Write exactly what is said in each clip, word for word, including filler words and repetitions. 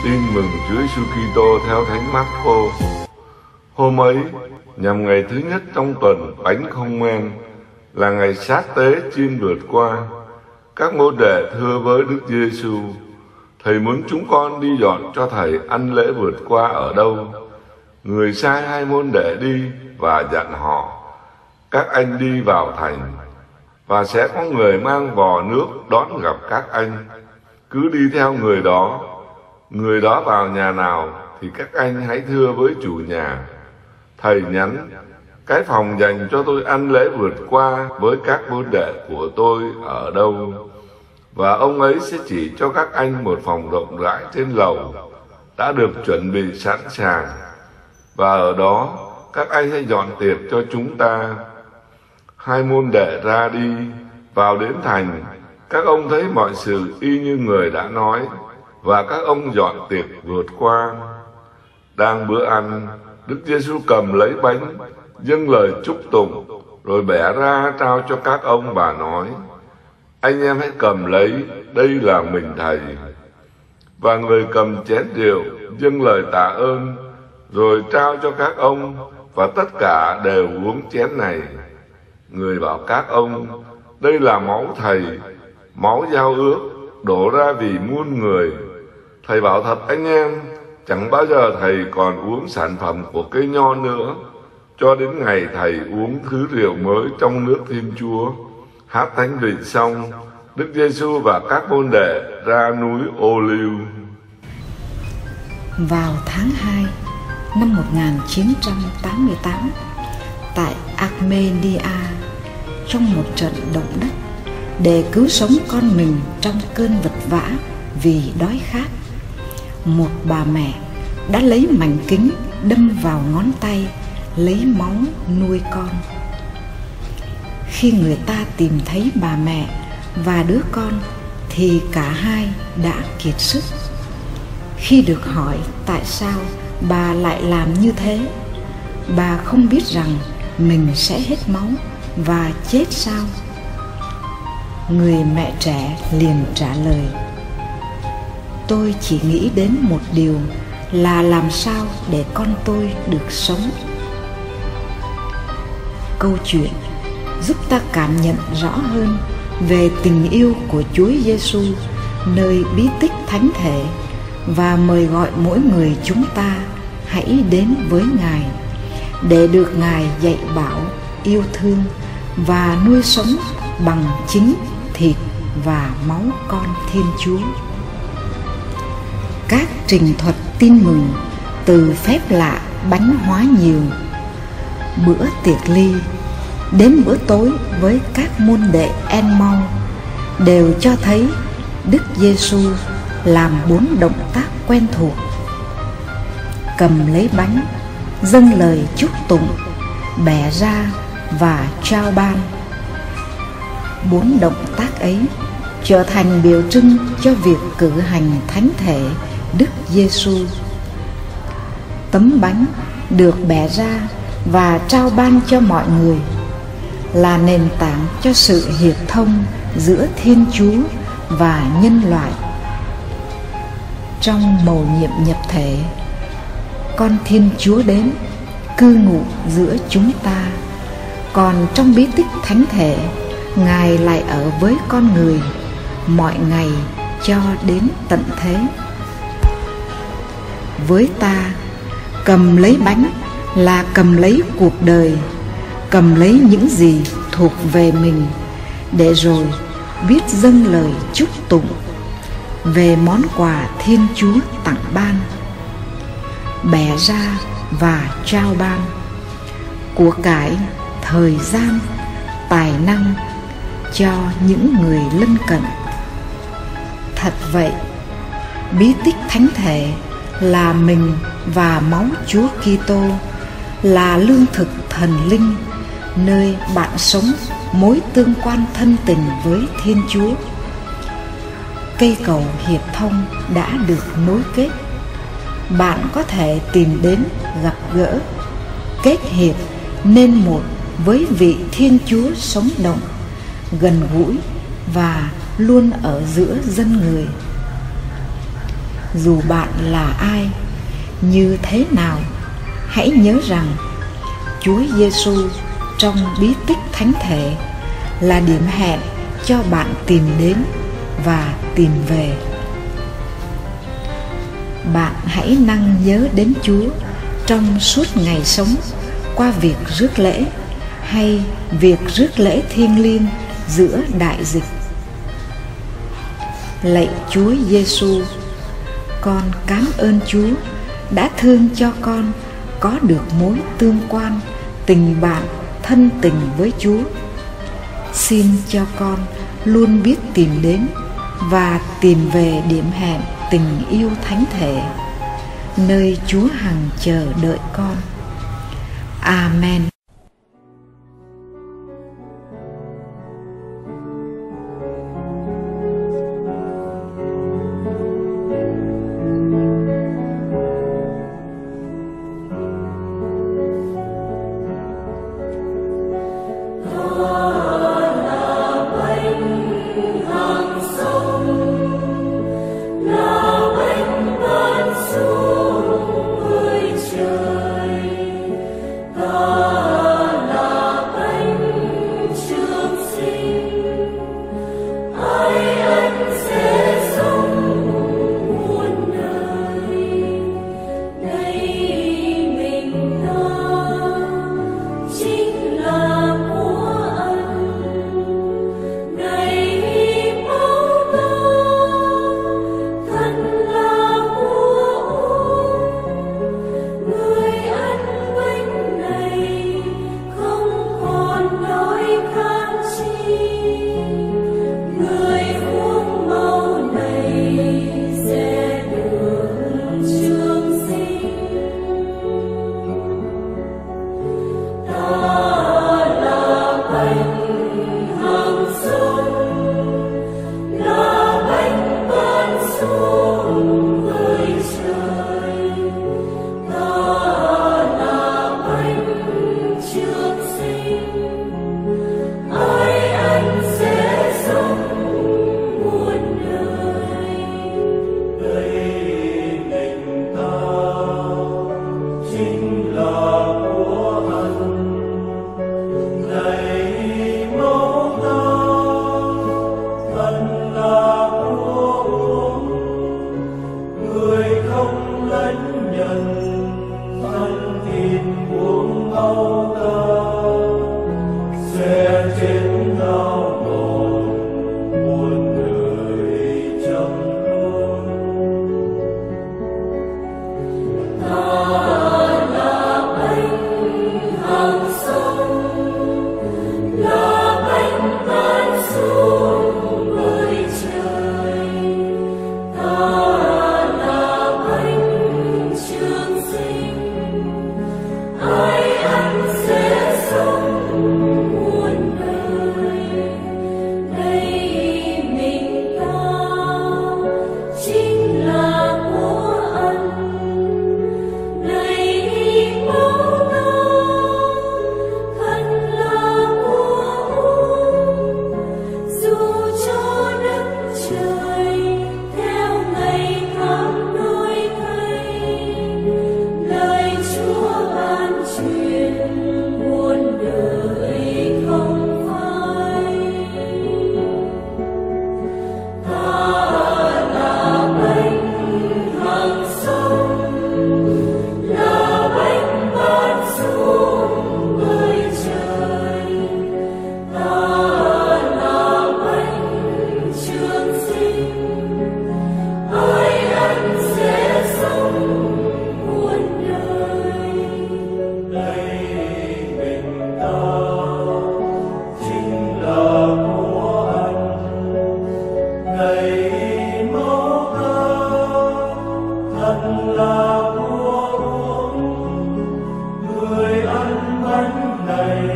Tin mừng Chúa Giêsu Kitô theo Thánh Mác-cô. Hôm ấy, nhằm ngày thứ nhất trong tuần Bánh Không Men, là ngày sát tế chiên vượt qua, các môn đệ thưa với Đức Giêsu: Thầy muốn chúng con đi dọn cho Thầy ăn lễ vượt qua ở đâu? Người sai hai môn đệ đi và dặn họ: Các anh đi vào thành, và sẽ có người mang vò nước đón gặp các anh. Cứ đi theo người đó. Người đó vào nhà nào thì các anh hãy thưa với chủ nhà: Thầy nhắn, cái phòng dành cho tôi ăn lễ vượt qua với các môn đệ của tôi ở đâu? Và ông ấy sẽ chỉ cho các anh một phòng rộng rãi trên lầu, đã được chuẩn bị sẵn sàng. Và ở đó, các anh hãy dọn tiệc cho chúng ta. Hai môn đệ ra đi, vào đến thành. Các ông thấy mọi sự y như người đã nói, và các ông dọn tiệc vượt qua. Đang bữa ăn, Đức Giêsu cầm lấy bánh, dâng lời chúc tụng, rồi bẻ ra trao cho các ông và nói: Anh em hãy cầm lấy, đây là mình Thầy. Và người cầm chén rượu, dâng lời tạ ơn, rồi trao cho các ông, và tất cả đều uống chén này. Người bảo các ông: Đây là máu Thầy, máu giao ước, đổ ra vì muôn người. Thầy bảo thật anh em, chẳng bao giờ Thầy còn uống sản phẩm của cây nho nữa, cho đến ngày Thầy uống thứ rượu mới trong nước Thiên Chúa. Hát thánh vịnh xong, Đức Giêsu và các môn đệ ra núi Ô Liu. Vào tháng hai năm một nghìn chín trăm tám mươi tám, tại Armenia, trong một trận động đất, để cứu sống con mình trong cơn vật vã vì đói khát, một bà mẹ đã lấy mảnh kính đâm vào ngón tay, lấy máu nuôi con. Khi người ta tìm thấy bà mẹ và đứa con thì cả hai đã kiệt sức. Khi được hỏi tại sao bà lại làm như thế, bà không biết rằng mình sẽ hết máu và chết sao. Người mẹ trẻ liền trả lời: Tôi chỉ nghĩ đến một điều là làm sao để con tôi được sống. Câu chuyện giúp ta cảm nhận rõ hơn về tình yêu của Chúa Giêsu nơi bí tích thánh thể, và mời gọi mỗi người chúng ta hãy đến với Ngài để được Ngài dạy bảo, yêu thương và nuôi sống bằng chính thịt và máu con Thiên Chúa. Các trình thuật tin mừng, từ phép lạ bánh hóa nhiều, bữa tiệc ly, đến bữa tối với các môn đệ Emau, đều cho thấy Đức Giêsu làm bốn động tác quen thuộc: cầm lấy bánh, dâng lời chúc tụng, bẻ ra và trao ban. Bốn động tác ấy trở thành biểu trưng cho việc cử hành thánh thể Đức Giêsu. Tấm bánh được bẻ ra và trao ban cho mọi người là nền tảng cho sự hiệp thông giữa Thiên Chúa và nhân loại. Trong mầu nhiệm nhập thể, con Thiên Chúa đến cư ngụ giữa chúng ta, còn trong bí tích thánh thể, Ngài lại ở với con người mọi ngày cho đến tận thế. Với ta, cầm lấy bánh là cầm lấy cuộc đời, cầm lấy những gì thuộc về mình, để rồi biết dâng lời chúc tụng về món quà Thiên Chúa tặng ban. Bẻ ra và trao ban của cải, thời gian, tài năng cho những người lân cận. Thật vậy, bí tích thánh thể là mình và máu Chúa Kitô, là lương thực thần linh nơi bạn sống mối tương quan thân tình với Thiên Chúa. Cây cầu hiệp thông đã được nối kết. Bạn có thể tìm đến, gặp gỡ, kết hiệp nên một với vị Thiên Chúa sống động, gần gũi và luôn ở giữa dân người. dù bạn là ai, như thế nào, hãy nhớ rằng Chúa Giêsu trong bí tích thánh thể là điểm hẹn cho bạn tìm đến và tìm về. Bạn hãy năng nhớ đến Chúa trong suốt ngày sống qua việc rước lễ hay việc rước lễ thiêng liêng giữa đại dịch. Lạy Chúa Giêsu, con cảm ơn Chúa đã thương cho con có được mối tương quan, tình bạn, thân tình với Chúa. Xin cho con luôn biết tìm đến và tìm về điểm hẹn tình yêu thánh thể, nơi Chúa hằng chờ đợi con. Amen.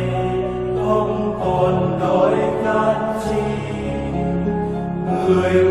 người